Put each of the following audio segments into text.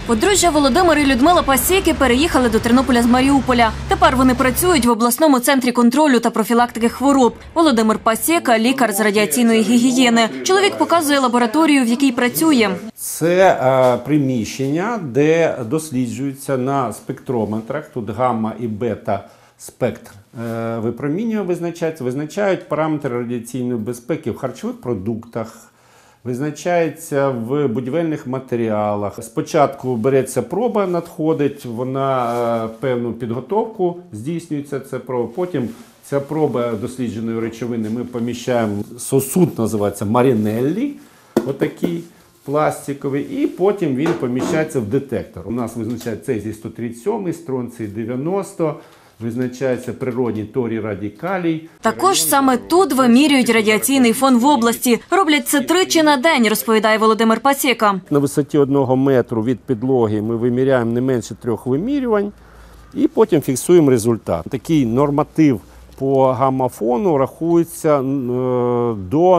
Подружжя Володимир і Людмила Пасєки переїхали до Тернополя з Маріуполя. Тепер вони працюють в обласному центрі контролю та профілактики хвороб. Володимир Пасєка – лікар з радіаційної гігієни. Чоловік показує лабораторію, в якій працює. Це приміщення, де досліджуються на спектрометрах, тут гамма і бета спектр випромінювання визначають параметри радіаційної безпеки в харчових продуктах, визначається в будівельних матеріалах. Спочатку береться проба, надходить, вона певну підготовку здійснюється, ця проба. Потім ця проба дослідженої речовини ми поміщаємо, сосуд називається Марінеллі, отакий пластиковий, і потім він поміщається в детектор. У нас визначається цезій 137, стронцій 90, визначається природній торій радикалій. Також саме тут вимірюють радіаційний фон в області. Роблять це тричі на день, розповідає Володимир Пасєка. На висоті 1 метру від підлоги ми виміряємо не менше 3 вимірювань і потім фіксуємо результат. Такий норматив по гамма-фону рахується до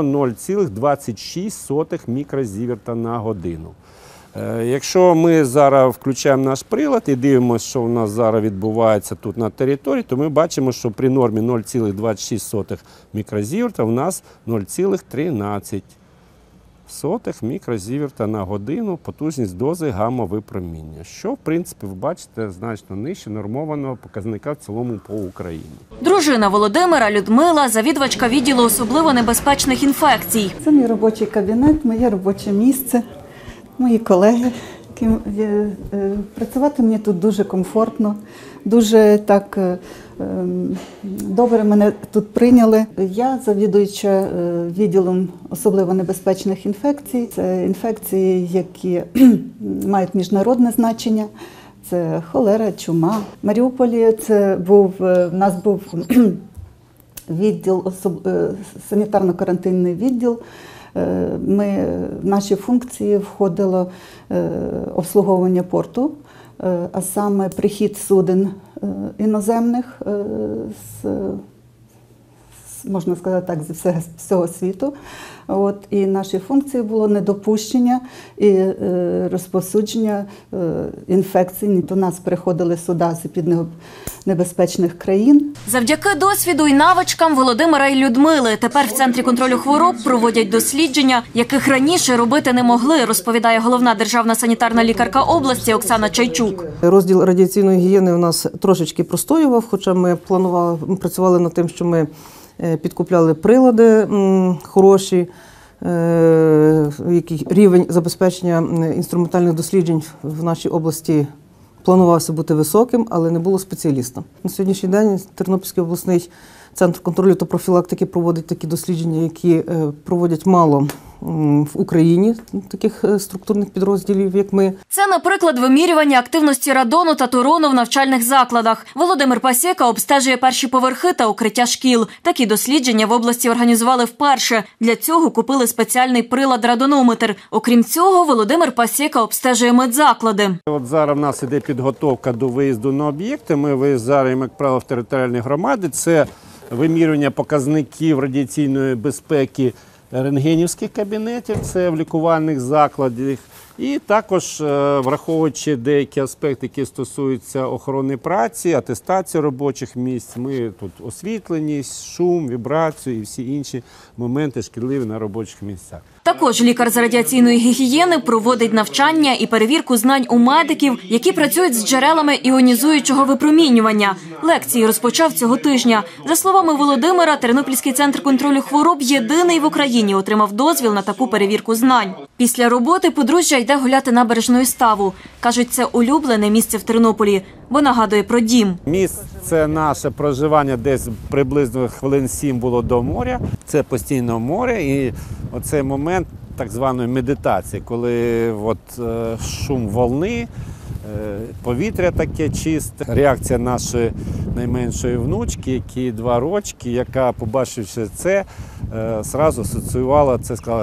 0,26 мікрозіверта на годину. Якщо ми зараз включаємо наш прилад і дивимося, що у нас зараз відбувається тут на території, то ми бачимо, що при нормі 0,26 мікрозіверта у нас 0,13 мікрозіверта на годину потужність дози гамма-випроміння, що, в принципі, ви бачите, значно нижче нормованого показника в цілому по Україні. Дружина Володимира Людмила – завідувачка відділу особливо небезпечних інфекцій. Це мій робочий кабінет, моє робоче місце, мої колеги. Працювати мені тут дуже комфортно, дуже так добре мене тут прийняли. Я завідуюча відділом особливо небезпечних інфекцій. Це інфекції, які мають міжнародне значення. Це холера, чума. В Маріуполі в нас був відділ, санітарно-карантинний відділ. В наші функції входило обслуговування порту, а саме прихід суден іноземних, можна сказати так, зі всього світу. І наші функції було недопущення і розповсюдження інфекцій. До нас приходили суда з небезпечних країн. Завдяки досвіду і навичкам Володимира і Людмили тепер в Центрі контролю хвороб проводять дослідження, яких раніше робити не могли, розповідає головна державна санітарна лікарка області Оксана Чайчук. Розділ радіаційної гігієни у нас трошечки простоював, хоча ми працювали над тим, що ми підкупляли прилади хороші, який рівень забезпечення інструментальних досліджень в нашій області планувався бути високим, але не було спеціаліста. На сьогоднішній день Тернопільський обласний центр контролю та профілактики проводить такі дослідження, які проводять мало в Україні таких структурних підрозділів, як ми. Це, наприклад, вимірювання активності радону та турону в навчальних закладах. Володимир Пасєка обстежує перші поверхи та укриття шкіл. Такі дослідження в області організували вперше. Для цього купили спеціальний прилад-радонометр. Окрім цього, Володимир Пасєка обстежує медзаклади. От зараз в нас іде підготовка до виїзду на об'єкти. Ми виїжджаємо, як правило, в територіальні громади. Це вимірювання показників радіаційної безпеки рентгенівських кабінетів, це в лікувальних закладах. І також, враховуючи деякі аспекти, які стосуються охорони праці, атестації робочих місць, ми тут освітленість, шум, вібрацію і всі інші моменти шкідливі на робочих місцях. Також лікар з радіаційної гігієни проводить навчання і перевірку знань у медиків, які працюють з джерелами іонізуючого випромінювання. Лекції розпочав цього тижня. За словами Володимира, Тернопільський центр контролю хвороб єдиний в Україні отримав дозвіл на таку перевірку знань. Після роботи подружжя йде гуляти набережною Ставу. Кажуть, це улюблене місце в Тернополі, бо нагадує про дім. Місце наше проживання десь приблизно хвилин 7 було до моря. Це постійно море і оцей момент так званої медитації, коли шум волни, повітря таке чисте. Реакція нашої найменшої внучки, якій 2 рочки, яка, побачивши це, одразу асоціювала це, сказала: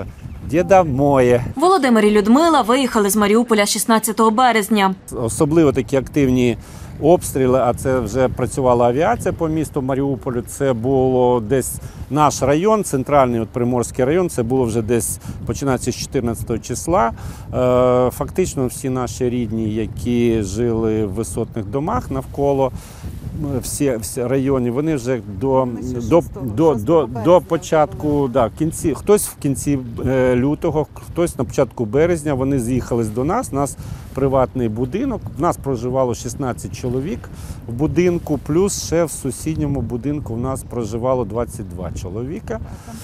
діда моє. Володимир і Людмила виїхали з Маріуполя 16 березня. Особливо такі активні обстріли, а це вже працювала авіація по місту Маріуполю. Це було десь наш район, центральний Приморський район, це було вже десь починаючи з 14 числа. Фактично всі наші рідні, які жили в висотних домах навколо, всі райони, вони вже до початку, хтось в кінці лютого, хтось на початку березня, вони з'їхали до нас. У нас приватний будинок, в нас проживало 16 чоловік в будинку, плюс ще в сусідньому будинку в нас проживало 22 чоловіка.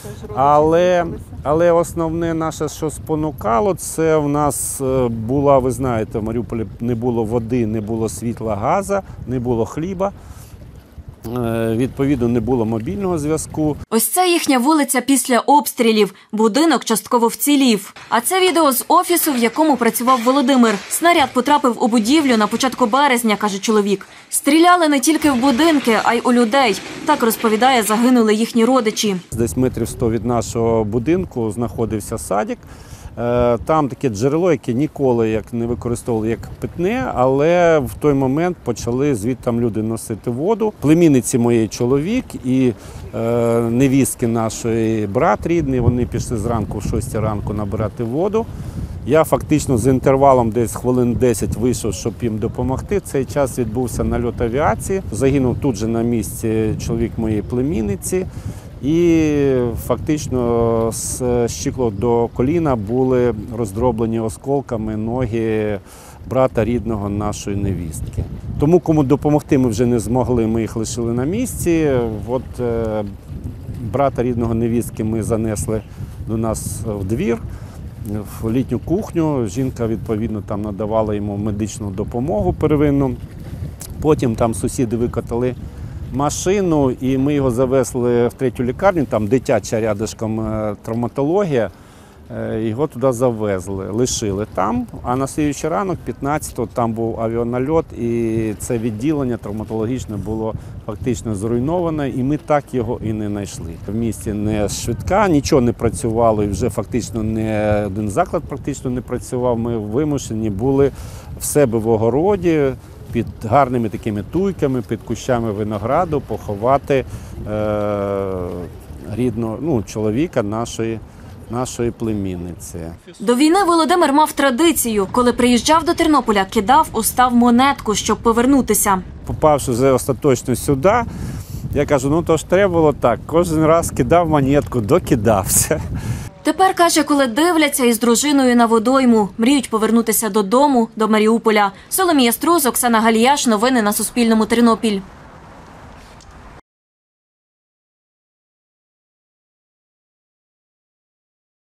Але основне наше, що спонукало, це в нас була, ви знаєте, в Маріуполі не було води, не було світла, газу, не було хліба. Відповідно, не було мобільного зв'язку. Ось це їхня вулиця після обстрілів. Будинок частково вцілів. А це відео з офісу, в якому працював Володимир. Снаряд потрапив у будівлю на початку березня, каже чоловік. Стріляли не тільки в будинки, а й у людей. Так розповідає, загинули їхні родичі. Десь метрів 100 від нашого будинку знаходився садик. Там таке джерело, яке ніколи не використовували як питне, але в той момент почали звідти люди носити воду. Племінниці моєї чоловік і невістки нашої брат рідний, вони пішли зранку в 6 ранку набирати воду. Я фактично з інтервалом десь хвилин 10 вийшов, щоб їм допомогти. В цей час відбувся нальот авіації. Загинув тут же на місці чоловік моєї племінниці. І фактично з щиколоток до коліна були роздроблені осколками ноги брата рідного нашої невістки. Тому кому допомогти ми вже не змогли, ми їх лишили на місці. От брата рідного невістки ми занесли до нас в двір, в літню кухню. Жінка, відповідно, там надавала йому медичну допомогу первинну. Потім там сусіди викатали машину, і ми його завезли в 3-ю лікарню, там дитяча рядишком травматологія, його туди завезли, лишили там, а на слідуючий ранок, 15-го, там був авіанальот, і це відділення травматологічне було фактично зруйноване, і ми так його і не знайшли. В місті не швидка, нічого не працювало, і вже фактично не один заклад практично не працював, ми вимушені були в себе в огороді, під гарними такими туйками, під кущами винограду поховати рідного чоловіка нашої племінниці. До війни Володимир мав традицію. Коли приїжджав до Тернополя, кидав у став монетку, щоб повернутися. Попавши вже остаточно сюди, я кажу, то ж треба було так. Кожен раз кидав монетку, докидався. Тепер, каже, коли дивляться із дружиною на водойму, мріють повернутися додому, до Маріуполя. Соломія Струз, Оксана Галіяш. Новини на Суспільному. Тернопіль.